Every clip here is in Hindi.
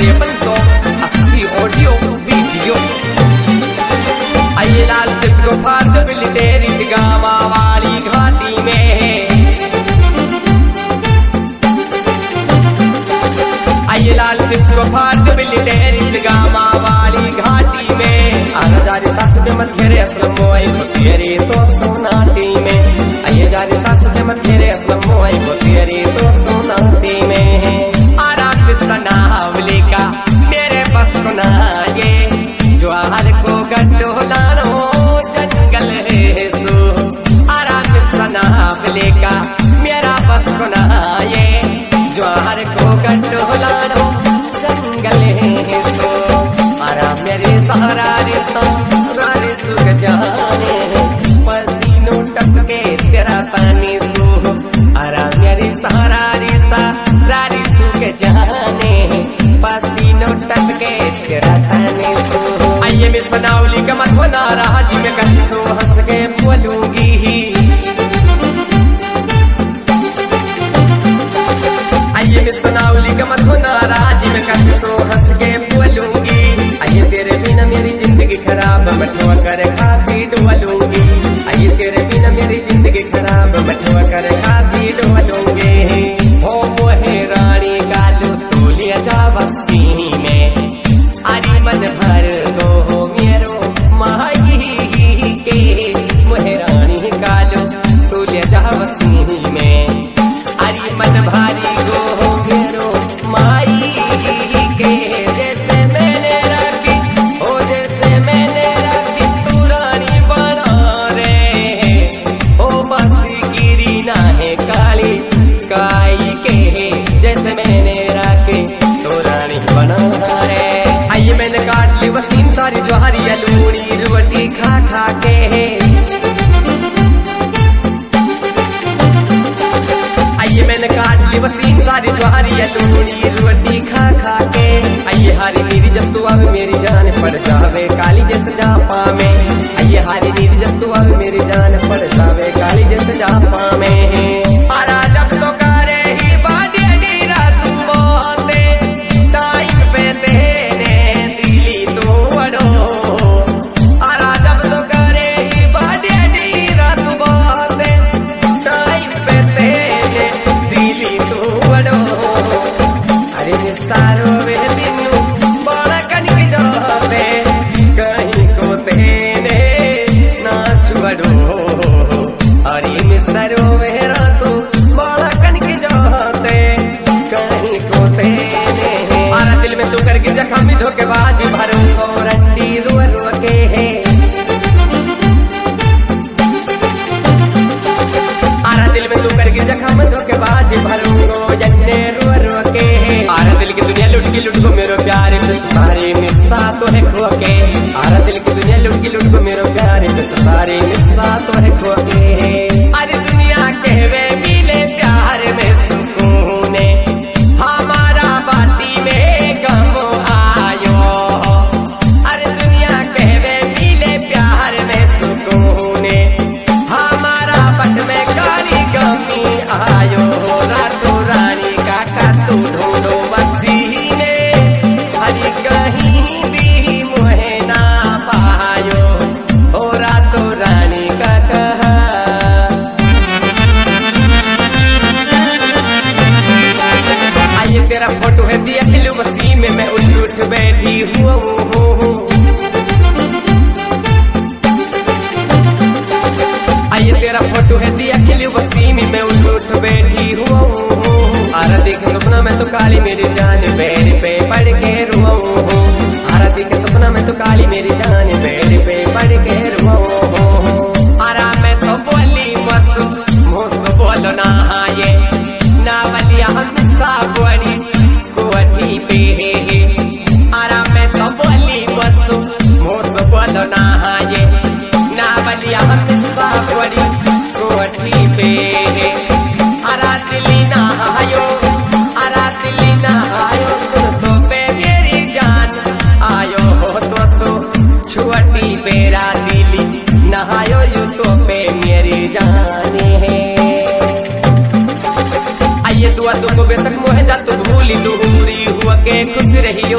5380 ऑडियो वीडियो। आइए लाल सिर्फ को फार्द बिल्डेरी गामा वाली घाटी में है। आइए लाल सिर्फ को फार्द बिल्डेरी गामा वाली घाटी में। आगा जारी सास पे मत घेरे असलम मोई को तेरे तो सोनाटी में। आइए जारी सास पे मत घेरे असलम मोई को तेरे तो सोनाटी में। आराम से नावले का तेरे बस को ना ये ज्वार को गड्ढो लानो जंगल है सो। आराम से नावले का मेरा बस को ना ये ज्वार को गड्ढो लानो जंगल है सो। आराम मेरे सहारा रे सुख जाने पसीनों टपके तेरा पानी सो। आराम मेरे सहारा रे सुख जाने पसीनों टपके तेरा पानी सो। आइए मैं सनावली का मत बना रहा जी मैं कसो हंस के बोलूंगी। आइए मैं सनावली का मत बना रहा जी मैं कसो हंस के बोलूंगी। आइए तेरे बिना मेरी जिंदगी खराब मठवा कर खाती डोलूंगी। आइए तेरे बिना मेरी जिंदगी खराब मठवा कर खाती डोलूंगी। हो मोहे रानी कालू तोलिया जावसी में आरी मन भर गो मेरो माई के। मोहे रानी कालू तोलिया जावसी में आरी मन भारी गो मेरो माई के। जैसे मैंने रखी हो जैसे मैंने रखी तू रानी बना रे। ओ बसी गिरी ना है काली काई के। जैसे मैंने रखी तू रानी बना रे। आइए मैंने काट ली वसीम सारी ज्वारी लूनी रोटी खा खा के। आइए मैंने काट ली वसीम सारी ज्वारी लूनी रोटी खा खा के। आइए हारी नीरी जब तू अब मेरी जान पड़ जावे काली जैसे जापा में। आइए हारी नीरी जब तू अब मेरी जान पड़ जावे काली जैसे जापा में। आरा जब तो करे ही बाटे नीरा तू मोते टाइम पे तेने दिली तू अड़ो। आरा जब तो करे ही बाटे नीरा तू मोते टाइम पे तेने दिली तू अड़ो। अरे निसारो वे दिनू बड़ा कनिक जाते कहीं को तेने ना छुड़ो। अरे निसारो वे रातू बड़ा कनिक जाते कहीं को तेने। आरा दिल में तू करके जख्म भी धोखेबाज भरूं को रंडी रो रो के है। आरा दिल में तू करके जख्म धोखेबाज भरूं को जन्ने रो रो के है। आरा दिल की दुनिया लुट को मेरो प्यार सारे निस्सा तो है खो के। आरा दिल की दुनिया लुट को मेरो प्यार सारे निस्सा तो है खो के। अरे दुनिया कहवे मिले प्यार में सुकून हमारा बाती में गम आयो। अरे दुनिया कहवे मिले प्यार में सुकून हमारा पट में काली गमी आयो। रातों रानी का तू ढूंढो बस्ती में हरी कहीं भी मुहे ना पायो। ओ रातों रानी का कहा। आइए तेरा फोटो है दिया खिलू बस्ती में मैं उठ बैठी हूँ। आइए तेरा फोटो है दिया खिलू बस्ती में मैं उठ बैठी हूँ। आरा देखे सपना में तो काली मेरी जान पैर पे पड़ के रुआ। आरा देखे सपना में तो काली मेरी जान पैर पे पड़ के रुआ। आरा मैं तो बोली मसु मोस बोलो ना ये ना बलिया हमेशा बड़ी कोठी पे। आरा मैं तो बोली मसु मोस बोलो ना ये ना बलिया हमेशा बड़ी कोठी पे। आरा दिली ना आयो खुश रहियो।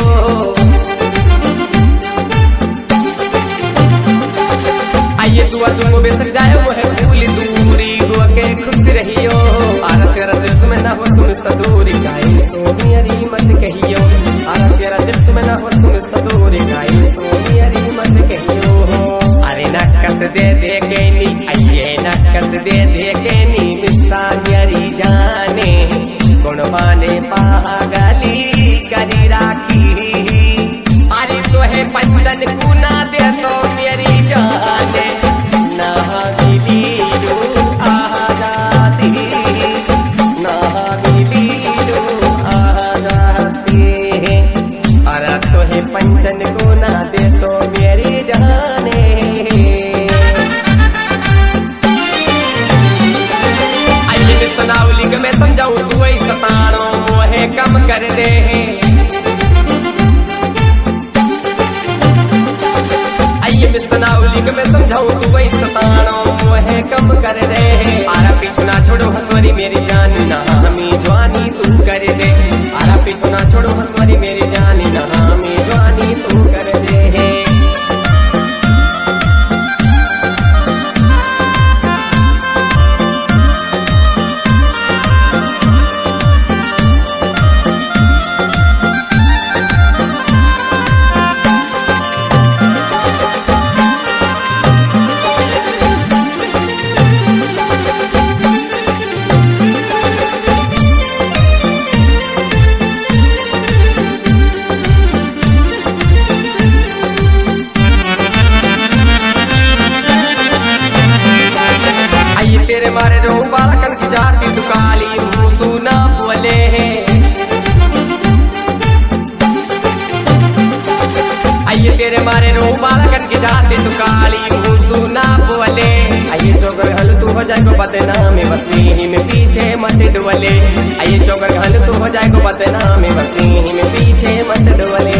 आइए दुआ तुम बेसक जाए वो है भूल दूरी हुआ के खुश रहियो। आरा तेरा दिल सुमे ना हो सुन सदूरी गाई सोनियरी मत कहियो। आरा तेरा दिल सुमे ना हो सुन सदूरी गाई सोनियरी मत कहियो। अरे नक्कस दे दे के नी आइए नक्कस दे दे के नी मिसानियरी जाने गुणवाने पागली करी राखी। अरे तो है पंचन गुना दे तो मेरी जाने ना मिली आजादी ना मिली आजादी। अरे तो है पंचन गुना दे तो मेरी जाने। आइए सुनावली मैं समझाऊं तू ही सतानो मोहे कम कर दे। आइए मैं सुनावली मैं समझाऊं तू वही सतानो मोहे कम कर दे। आरा पीछू ना छोड़ो हंसवरी मेरी जान ना हमी जवानी तू कर दे। आरा पीछू ना छोड़ो हंसवरी मेरी जान ना हमी जवानी तू कर दे। तेरे मारे रो बालकन की जाती तू काली मूसू ना बोले। आइए तेरे मारे रो बालकन की जाती तू काली मूसू ना बोले। आइए चौकर हल तू हो जाए को बदनाम वसीही में पीछे मत डोले। आइए चौकर हल तू हो जाए को बदनाम वसीही में पीछे मत डोले।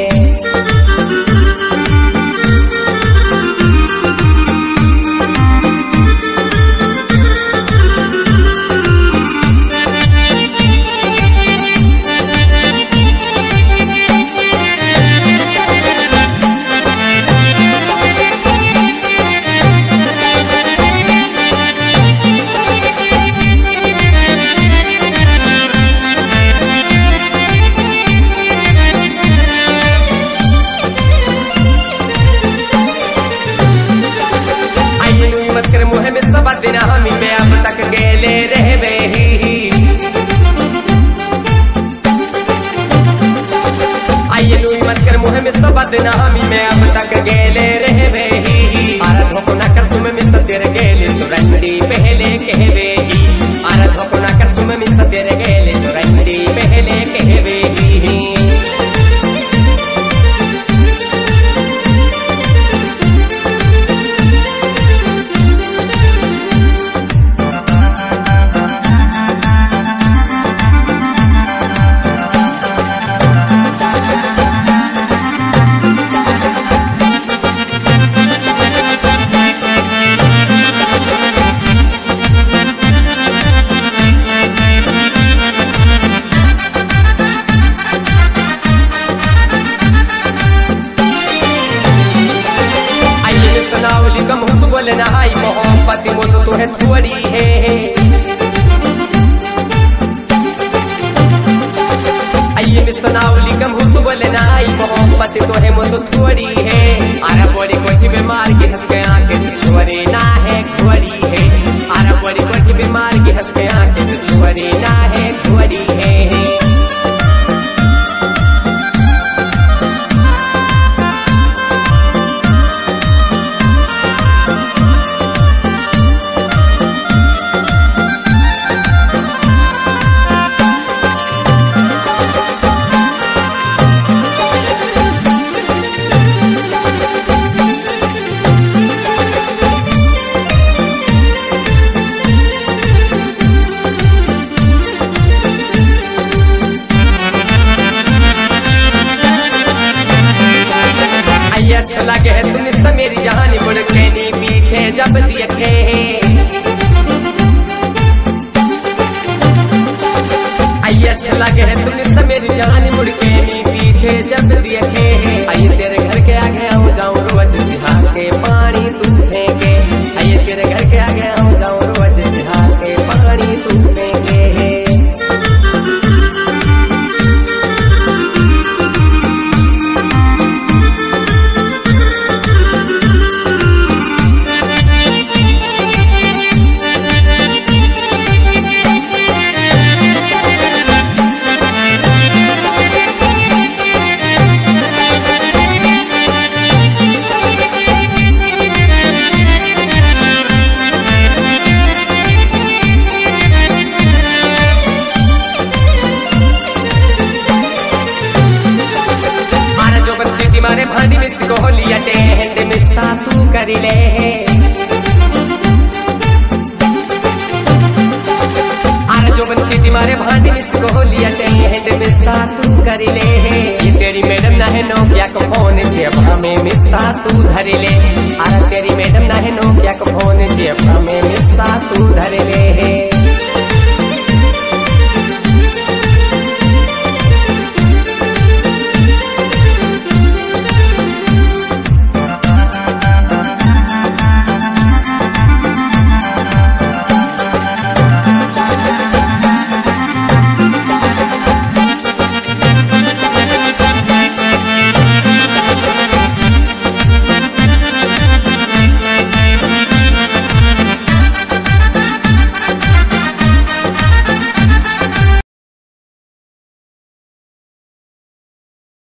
मत कर मुहे में सब दिन हम में अब तक गेले रहबे ही। आइए लुई मत कर मुहे में सब दिन हम में अब तक गेले रहबे ही। आरा धोको ना कर सुमे में सतेर गेले तो रंडी पहले कहबे ही। आरा धोको ना कर सुमे में सतेर गेले तो रंडी पहले कहबे ही। बोलना आई मोहब्बत मोतो तो है थोड़ी है। आइए सुनावली कम हुस बोलना आई मोहब्बत तो है मोतो थोड़ी है। आरा बड़ी कोठी बीमार के हंस के आंखें छोरे ना है घोड़ी है। आरा बड़ी कोठी बीमार के हंस के आंखें छोरे ना है घोड़ी है। भांडी मिस को लिया टेंड मिस्सा तू करी ले जोबन सीटी मारे भांडी मिस को लिया टेंड मिस्सा तू करी ले ये तेरी मैडम ना है नोकिया को फोन जेबा में मिस्सा तू धरी ले अरे तेरी मैडम ना है नोकिया को फोन जेबा में मिस्सा तू धरी ले